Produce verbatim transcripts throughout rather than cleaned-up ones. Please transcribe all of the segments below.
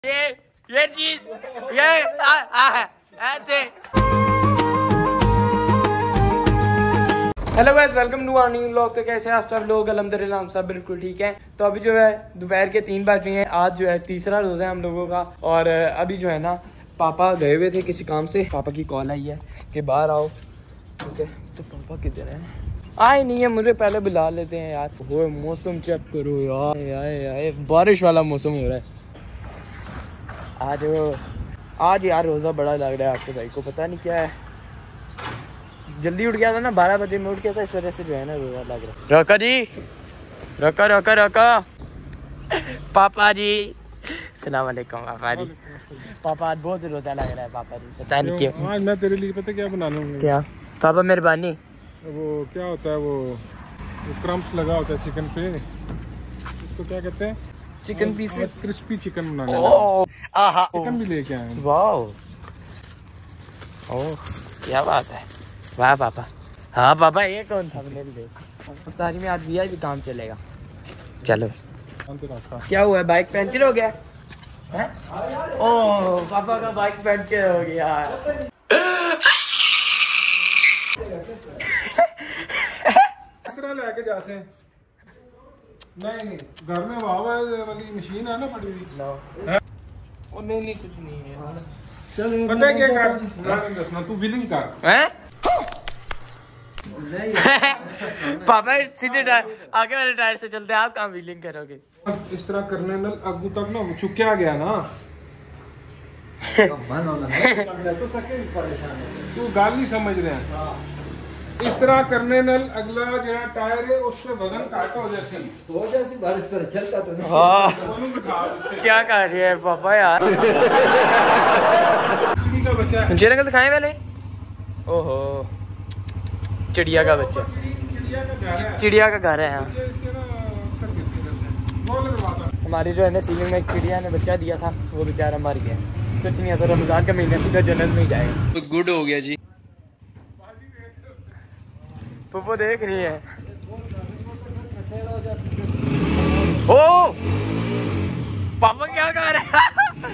ये ये चीज ये आ, आ, ऐसे। Hello guys, welcome to our new vlog. तो कैसे आप सब लोग? अल्हम्दुलिल्लाह हम सब बिल्कुल ठीक हैं। तो अभी जो है दोपहर के तीन बज रहे हैं। आज जो है तीसरा रोज़ा है हम लोगों का। और अभी जो है ना पापा गए हुए थे किसी काम से। पापा की कॉल आई है कि बाहर आओ। ठीक है, तो पापा किधर हैं? आए नहीं है, मुझे पहले बुला लेते हैं यार। वो मौसम चेक करो यार, यार, यार बारिश वाला मौसम हो रहा है आज। आज यार रोज़ा बड़ा लग रहा है आपके भाई को, पता नहीं क्या है। जल्दी उठ गया था ना, बारह बजे में उठ गया था, इस वजह से जो है ना रोज़ा लग रहा है। रका जी, रका रका रका पापा जी, सलाम अलैकुम पापा जी। पापा आज बहुत रोज़ा लग रहा है पापा जी, पता नहीं क्यों। आज मैं तेरे लिए पता क्या बना लूँगा? क्या पापा? मेहरबानी। वो क्या होता है, वो, वो क्रम्स लगा होता है चिकन पे, उसको क्या कहते हैं? चिकन पीसेस, क्रिस्पी चिकन बनाने। आहा, चिकन भी लेके आए हैं। वाह, ओह क्या बात है, वाह पापा। हाँ पापा, ये कौन था? तारी में आज दिया भी काम चलेगा। चलो, क्या हुआ है? बाइक पंचर हो गया है? ओह पापा का बाइक पंचर हो गया। लेके जा से नहीं नहीं, घर में हवा वाली मशीन है ना पड़ी हुई। ओ नहीं नहीं, कुछ नहीं है। चल पता है क्या कर, दसना तू बिलिंग कर हैं? पापा सीधे टायर, आगे वाले टायर से चलते हैं, आप कहाँ व्हीलिंग करोगे? इस तरह करने न अगू तक ना चुक्या गया ना। तू गाल नहीं समझ रहे हैं। इस तरह करने न अगला जो टायर है उस पे वजन काटा हो जैसे हो जैसे बारिश पर चलता तो नहीं। हाँ क्या कर रहे हैं पापा यार? का बच्चा है, जंगल दिखाए पहले। ओहो, चिड़िया का बच्चा, चिड़िया का घर है यहाँ। हमारी जो है ना सीलिंग में एक चिड़िया ने बच्चा दिया था, वो बेचारा मर गया। कुछ नहीं है, तो रमजान का महीना सीधा जन्नत में ही जाएगा। बहुत गुड हो गया जी। पप्पू देख रही है। ओ पापा क्या कर रहे हैं?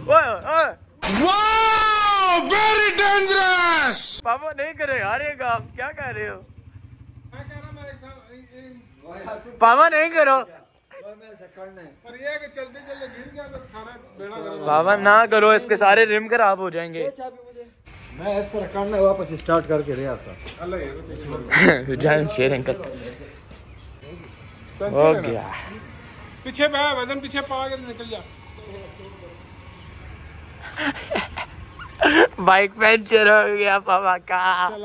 Very dangerous. पापा नहीं करे यार ये काम, क्या कर रहे हो? पापा नहीं करो, चलते चलते गिर गया तो सारा बेड़ा। पापा ना करो, इसके सारे रिम खराब हो जाएंगे। मैं इस तरह करना वापस स्टार्ट करके रहा था। जान शेर अंकल हो गया पीछे पे वजन पीछे पा के निकल जा। बाइक पंचर हो गया पापा का।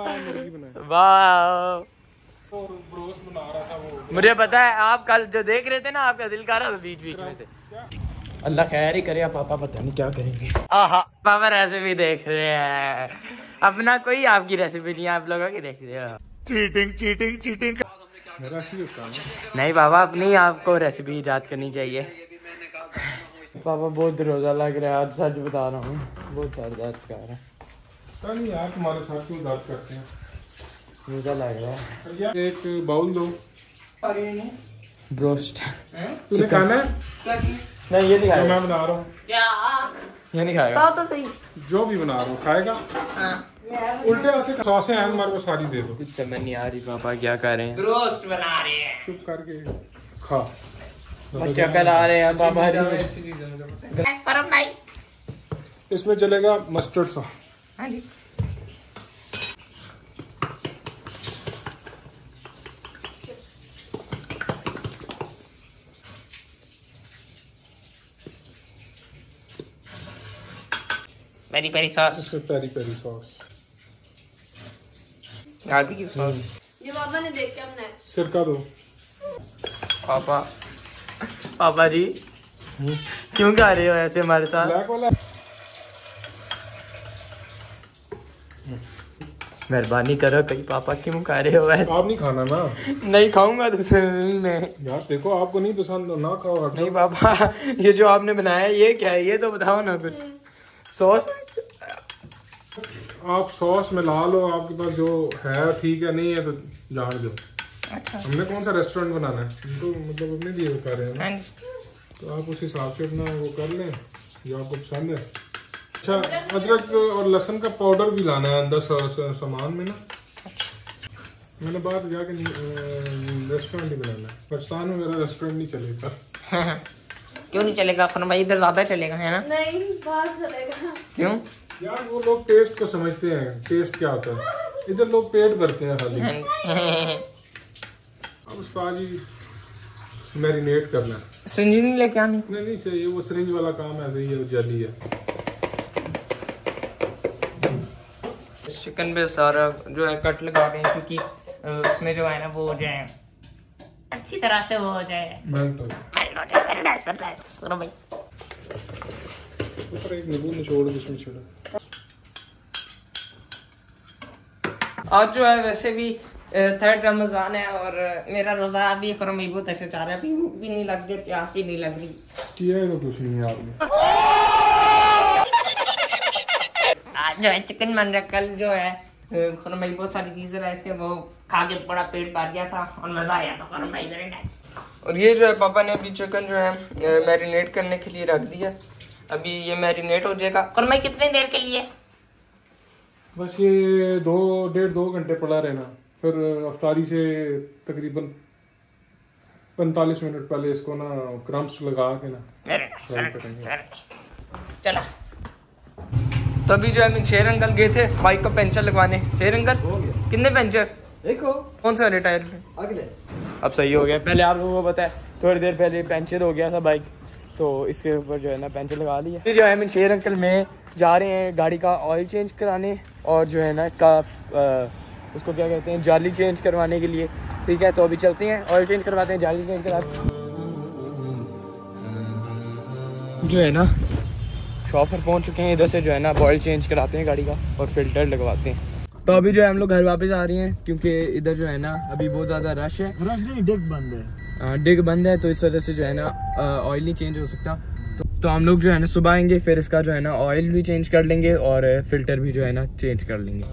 वाह, बना रहा था वो। मुझे पता है, आप कल जो देख रहे थे ना, आपका दिल कर रहा था बीच बीच में से। अल्लाह खैर ही करे। पापा पता नहीं क्या करेंगे। आहा, पापा रेसिपी देख रहे हैं अपना, कोई आपकी रेसिपी नहीं, आप लोगों की देख रहे हो। Cheating cheating cheating. नहीं पापा, अपनी आपको रेसिपी ईजाद करनी चाहिए। पापा बहुत रोजा लग रहा है आज, सच बता रहा हूँ, बहुत सर दर्द कर रहा है। नहीं यार, तुम्हारे साथ क्यों दर्द करते हैं? रोजा लग रहा है। एक बाउल दो ब्रोस्ट। तूने खाना है? नहीं ये नहीं खाएगा। मैं बना रहा हूँ। क्या? ये नहीं खाएगा तो सही। जो भी बना रहा हूँ खाएगा। हाँ। उल्टे हाथ से सॉसें हैं हमारे को, सारी दे दो। कुछ समझ नहीं आ रही पापा क्या कर रहे हैं। ब्रोस्ट बना रहे हैं। चुप करके खा। बच्चा करा रहे हैं पापा। इसमें चलेगा मस्टर्ड सॉस। हाँ जी। Peri peri sauce. इसमें peri peri sauce, barbecue sauce. ये पापा ने देख के बनाया। सिरका दो। पापा, पापा जी क्यों खा रहे हो ऐसे हमारे साथ? ब्लैक वाला। मेहरबानी करो, कहीं पापा क्यों खा रहे हो ऐसे? आप नहीं खाना ना? नहीं खाऊंगा दूसरे में। यार देखो, आपको नहीं पसंद ना खाओ। नहीं पापा, ये जो आपने बनाया ये क्या है? ये तो बताओ ना कुछ। सॉस, आप सॉस मिला लो, आपके पास जो है ठीक है, नहीं है तो जान दो। अच्छा। हमने कौन सा रेस्टोरेंट बनाना है, तो मतलब अपने लिए बता रहे हैं ना, तो आप उस हिसाब से अपना वो कर लें। ये आपको पसंद है? अच्छा, अदरक और लहसुन का पाउडर भी लाना है अंदर सामान में ना। मैंने बात किया कि रेस्टोरेंट नहीं बनाना है, पाकिस्तान में मेरा रेस्टोरेंट नहीं चलेगा। क्यों नहीं चलेगा खन भाई? इधर ज्यादा चलेगा है ना? नहीं, बाहर चलेगा। क्यों यार वो लोग टेस्ट को समझते हैं, टेस्ट क्या होता है। इधर लोग पेट भरते हैं खाली। अब उस्ताद जी मैरिनेट करना है। सिरिंज नहीं लेके आनी? नहीं नहीं चाहिए, वो सिरिंज वाला काम है, सही है, वो जल्दी है। चिकन पे सारा जो है कट लगा रहे हैं क्योंकि उसमें जो है ना वो हो जाए अच्छी तरह से वो हो जाए मेल्ट हो जाए। करो भाई, ऊपर एक नींबू निचोड़ दो इसमें छोड़ो। आज जो है वैसे भी थर्ड रमजान है और मेरा रोजा अभी करो मैं बहुत अच्छा चाह रहा है, अभी भूख भी नहीं लग रही, प्यास भी नहीं लग रही। किया है तो कुछ नहीं है आपने। आज जो है चिकन बन रहा, कल जो है खरम भाई बहुत सारी चीजें रहे थे, वो खा के बड़ा पेट भर गया था और मजा आया था खरम भाई, वेरी नाइस। और ये जो है पापा ने अभी चिकन जो है मैरिनेट करने के लिए रख दिया, अभी ये मैरिनेट हो जाएगा। खरम भाई कितने देर के लिए? बस ये दो डेढ़ दो घंटे पड़ा रहना, फिर अफ्तारी से तकरीबन पैंतालीस मिनट पहले इसको ना क्रम्स लगा के ना चला। तो अभी जो है शेर अंकल गए थे बाइक का पंचर लगवाने। शेर अंकल कितने पंचर? एक हो। कौन से वाले टायर पे? अगले। अब सही हो गया। पहले आप लोगों को पता है थोड़ी देर पहले पंचर हो गया था बाइक, तो इसके ऊपर जो है ना पंचर लगा लिया। जो है शेर अंकल में जा रहे हैं गाड़ी का ऑयल चेंज कराने और जो है ना इसका आ, उसको क्या कहते हैं जाली चेंज करवाने के लिए। ठीक है, तो अभी चलते हैं ऑयल चेंज करवाते हैं, जाली चेंज कराते हैं। जो है ना शॉप पर पहुंच चुके हैं, इधर से जो है ना ऑयल चेंज कराते हैं गाड़ी का और फिल्टर लगवाते हैं। तो अभी जो है हम लोग घर वापस आ रहे हैं क्योंकि इधर जो है ना अभी बहुत ज़्यादा रश है। रश नहीं, डिग बंद है। डिग बंद है, तो इस वजह से जो है ना ऑयल नहीं चेंज हो सकता। तो, तो हम लोग जो है ना सुबह आएंगे, फिर इसका जो है ना ऑयल भी चेंज कर लेंगे और फिल्टर भी जो है ना चेंज कर लेंगे।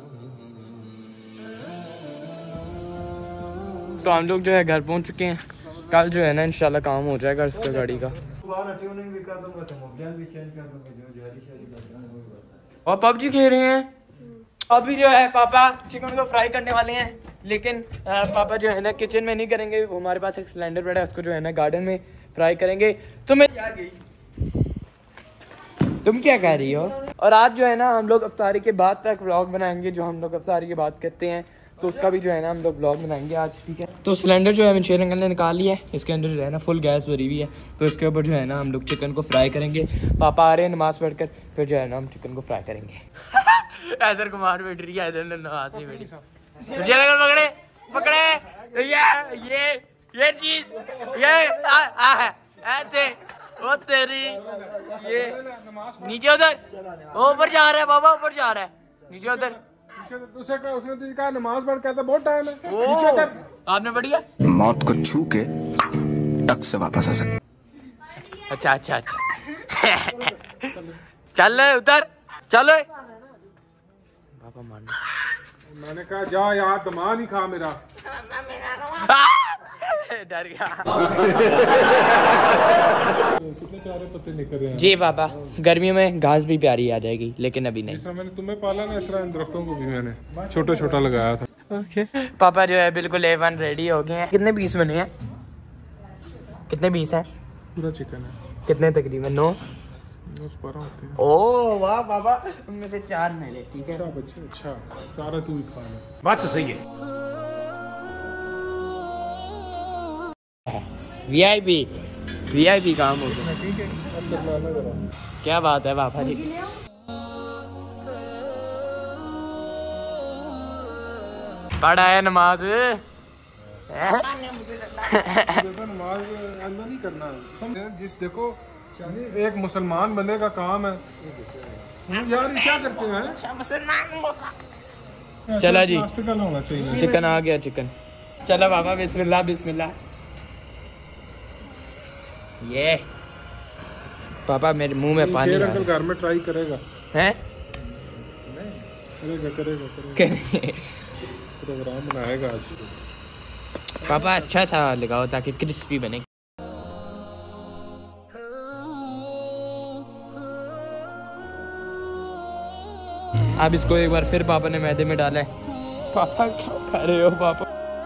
तो हम लोग जो है घर पहुंच चुके हैं, कल जो है ना इंशाल्लाह काम हो जाएगा इसका गाड़ी का। ट्यूनिंग भी कर दूंगा तो मोबाइल भी चेंज कर दूंगा, जो जारी शारी करना है वो करना है। और पबजी खेल रहे हैं। अभी जो है पापा चिकन को फ्राई करने वाले हैं, लेकिन आ, पापा जो है ना किचन में नहीं करेंगे, वो हमारे पास एक सिलेंडर पड़ा है, उसको जो है ना गार्डन में फ्राई करेंगे। तो मैं क्या गई, तुम क्या कह रही हो? और आज जो है ना हम लोग अफ्तारी के बाद तक व्लॉग बनाएंगे, जो हम लोग अफ्तारी के बाद करते हैं, तो उसका भी जो है ना हम लोग व्लॉग बनाएंगे आज। ठीक है, तो सिलेंडर जो है शेर अंकल ने निकाल लिया है, इसके अंदर जो है ना फुल गैस भरी हुई है, तो इसके ऊपर जो है ना हम लोग चिकन को फ्राई करेंगे। पापा आ रहे हैं नमाज पढ़कर, फिर जो है ना हम चिकन को फ्राई करेंगे। इधर कुमार बैठ रही है, इधर नमाज ही बैठी। पकड़े पकड़े ये ये ये चीज ये आ, आ है ऐसे वो तेरी ये नीचे उधर ऊपर जा रहा है बाबा, ऊपर जा रहा है नीचे उधर। उसे कहा, उसने तुझे कहा नमाज पढ़ के आता बहुत टाइम है, नीचे कर। आपने बढ़िया मौत को छू के टक से वापस आ सकते। अच्छा अच्छा अच्छा चल उधर चलो पापा मारना। मैंने कहा जा यार, दमा नहीं खा मेरा। डर गया। कितने प्यारे पत्ते निकल रहे हैं जी पापा, गर्मियों में घास भी प्यारी आ जाएगी, लेकिन अभी नहीं। जिस तरह मैंने तुम्हें पाला ना, इस तरह इन दरख्तों को भी मैंने छोटा छोटा लगाया था। okay. पापा जो है बिल्कुल ए वन रेडी हो गए हैं। कितने पीस बने हैं? कितने पीस हैं? पूरा चिकन है। कितने तकरीबन? नौ। होते हैं। ओ वाह पापा, उनमें से चार मेरे। ठीक है अच्छा बच्चे, अच्छा सारा तू ही खा ले। बात तो सही है। वीआईपी वीआईपी काम हो गया। ठीक है, क्या बात है पापा जी। पढ़ा है नमाज नमाज नहीं करना तुम। जिस देखो एक मुसलमान बंदे का काम है यार, ये क्या करते हैं? चला जी, होना चाहिए। चिकन आ गया चिकन। चलो पापा बिस्मिल्लाह बिस्मिल्लाह। ये पापा मेरे मुंह में पानी शेर अंकल घर में ट्राई करेगा हैं? करेगा करेगा करेगा प्रोग्राम बनाएगा आज। पापा अच्छा सा लगाओ ताकि क्रिस्पी बने। अब इसको एक बार फिर पापा ने मैदे में डाला है। पापा क्या कर रहे हो पापा?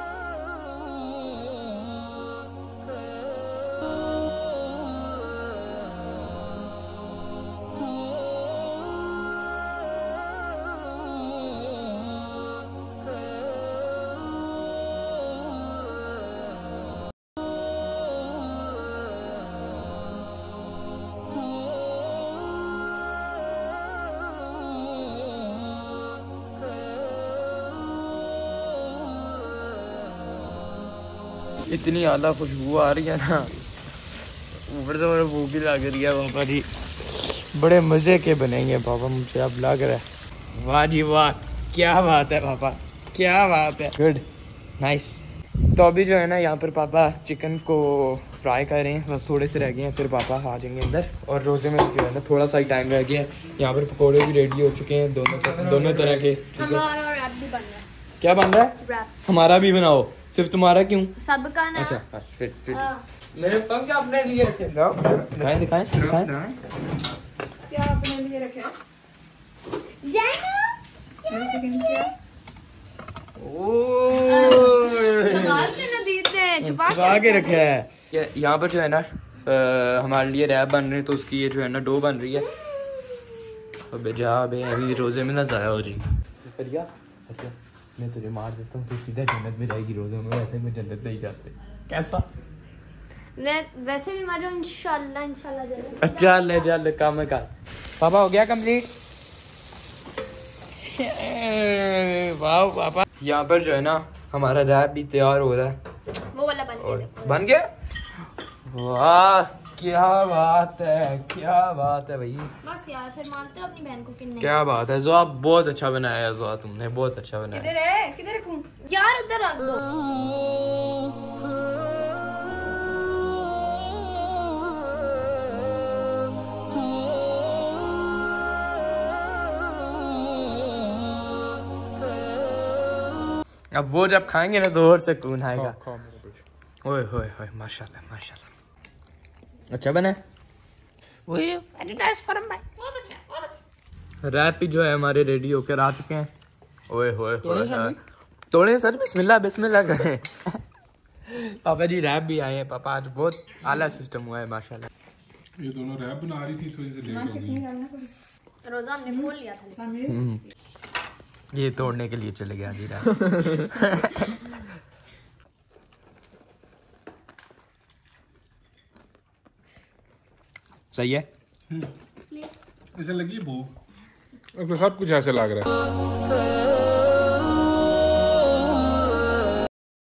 इतनी आला खुशबू आ रही है ना, ऊपर से मेरे भूख भी लग रही है पापा जी। बड़े मज़े के बनेंगे पापा, मुझे अब लग रहा है। वाह जी वाह, क्या बात है पापा, क्या बात है, गुड नाइस। तो अभी जो है ना यहाँ पर पापा चिकन को फ्राई कर रहे हैं, बस थोड़े से रह गए हैं, फिर पापा आ जाएंगे अंदर। और रोज़े में जो है ना थोड़ा सा ही टाइम रह गया है। यहाँ पर पकौड़े भी रेडी हो चुके हैं, दोनों दोनों तरह के। हमारा रैप भी बन रहा है। क्या बन रहा है? रैप। हमारा भी बनाओ, सिर्फ तुम्हारा क्यों? सबका ना। अच्छा हाँ, फिर फिर हाँ। मेरे पंख अपने लिए रखे। दिखाएं दिखाएं दिखाएं। क्या अपने लिए रखे? जाएगा। संभाल के ना दीते, छुपा छुपा के रखा है। ये यहाँ पर जो है ना आ, हमारे लिए रैप बन रहे हैं, तो उसकी ये जो है ना डो बन रही है। अबे जा अबे, अभी रोजे में ना ज़ाया हो जी। परिया परिया, मैं तुझे मार देता हूँ, तो सीधा जन्नत में जाएगी। रोजे में वैसे में जन्नत नहीं जाते। कैसा? मैं वैसे भी मारो इंशाल्लाह इंशाल्लाह जरूर। अच्छा ले जा ले, काम कर। पापा हो गया कंप्लीट? वाह पापा। यहाँ पर जो है ना हमारा रैप भी तैयार हो रहा है। वो वाला बन गया। बन गया? वाह क्या बात है, क्या बात है भाई। बस यार, फिर मानते हो अपनी बहन को कि नहीं? क्या बात है ज़ोआ, बहुत अच्छा बनाया है ज़ोआ, तुमने बहुत अच्छा बनाया। किधर है? किधर रखूं? यार उधर रख दो। अब वो जब खाएंगे ना तो और सुकून आएगा। ओए होए होए, माशाल्लाह माशाल्लाह, अच्छा बना है। रैप भी जो है हमारे रेडी होकर आ चुके हैं। ओए होए होए, तोड़े सर, बिस्मिल्लाह बिस्मिल्लाह करें। पापा जी रैप भी आए हैं पापा, आज बहुत आला सिस्टम हुआ है माशाल्लाह। ये दोनों रैप बना रही थी, इस वजह से लेट हो गई। रोजा हमने खोल लिया था। ये तोड़ने के लिए चले गया जी रैप। सही है। ऐसे लगी भूख, अब तो सब कुछ ऐसे लग रहा है।